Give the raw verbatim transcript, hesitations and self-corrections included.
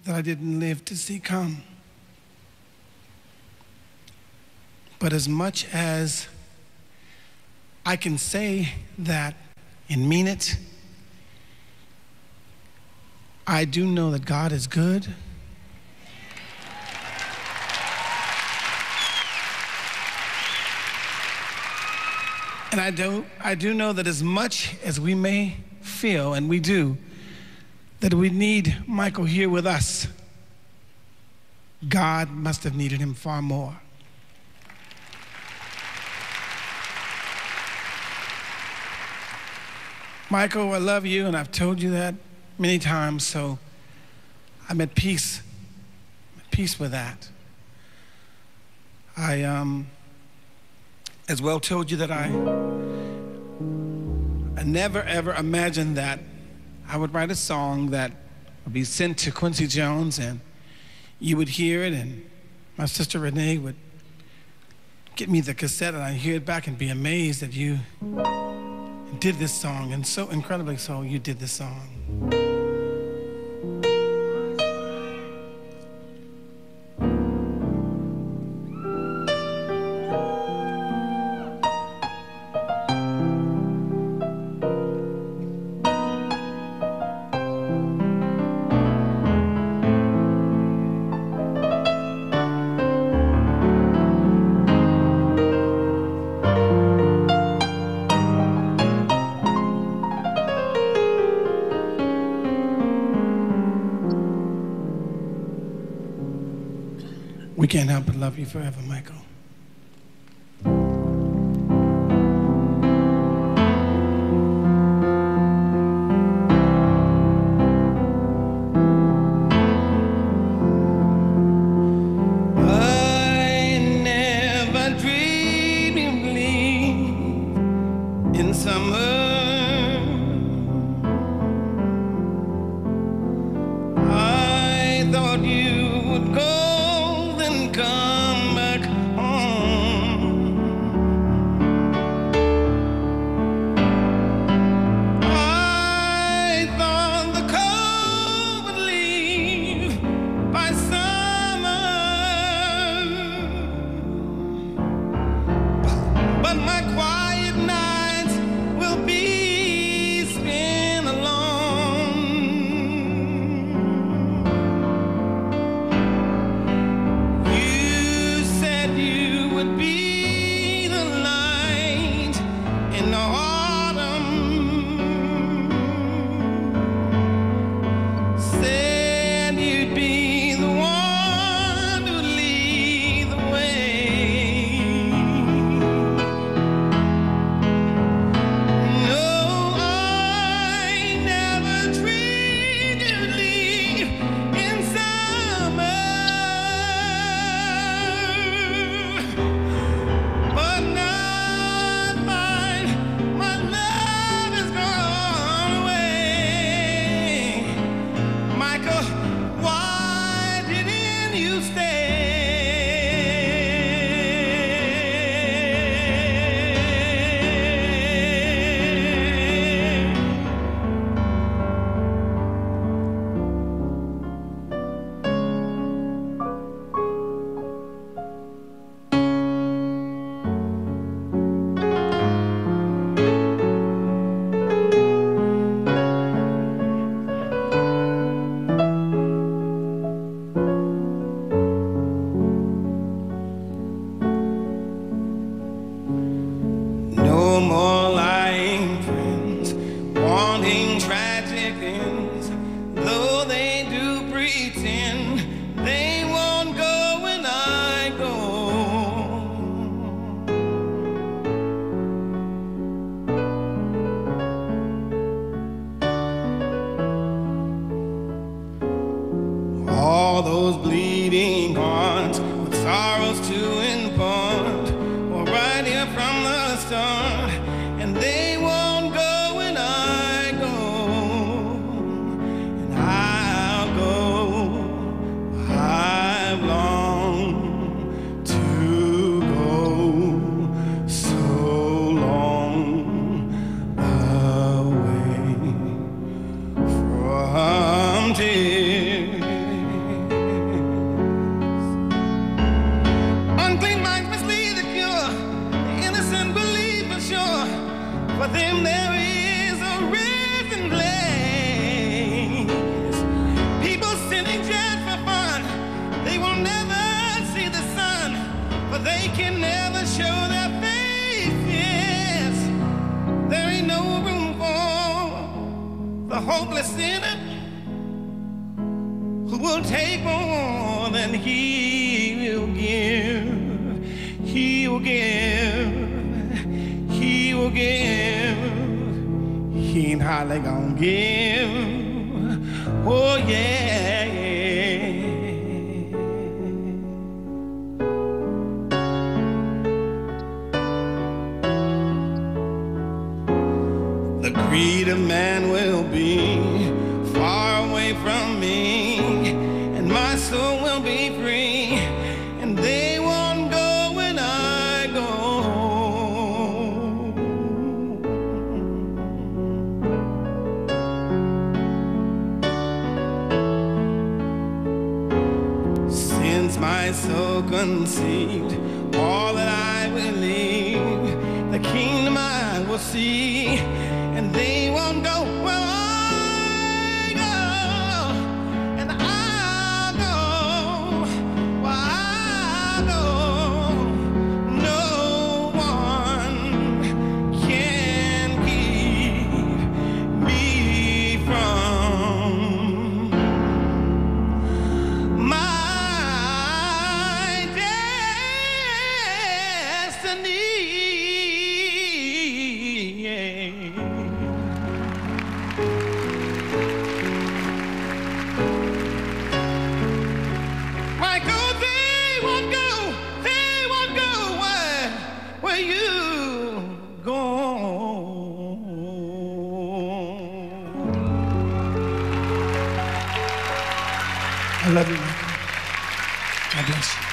that I didn't live to see come. But as much as I can say that and mean it, I do know that God is good. And I do, I do know that as much as we may feel, and we do, that we need Michael here with us, God must have needed him far more. Michael, I love you, and I've told you that many times, so I'm at peace, at peace with that. I um, as well told you that I, I never ever imagined that I would write a song that would be sent to Quincy Jones and you would hear it, and my sister Renee would get me the cassette and I'd hear it back and be amazed that you did this song, and so incredibly so, you did this song. We can't help but love you forever, Michael. I never dreamed you'd leave in summer. I thought you would go come back home. I thought the cold would leave by summer, but my quiet nights will be spent alone. Would be the light in the autumn. Said you'd be the one to lead the way. No, I never dreamed you'd leave in summer. But now I find my love has gone away. Michael, why didn't you stay? No more lying friends, wanting tragic ends, though they do pretend they won't go when I go. All those bleeding hearts with sorrows to impart were right here from the start, and they won't go when I go, and I'll go. I've longed to go so long away from tears. hopeless sinner who will take more than he will give. He will give. He will give. He ain't hardly gonna give. Oh yeah. The greed of man will be far away from me, and my soul will be free, and they won't go when I go. Since my soul conceived all that I believe, the kingdom I will see, and they won't go where I go, and I'll go where I go. No one can keep me from my destiny. Michael, they won't go, they won't go where, where you go. I love you, Michael. God bless you.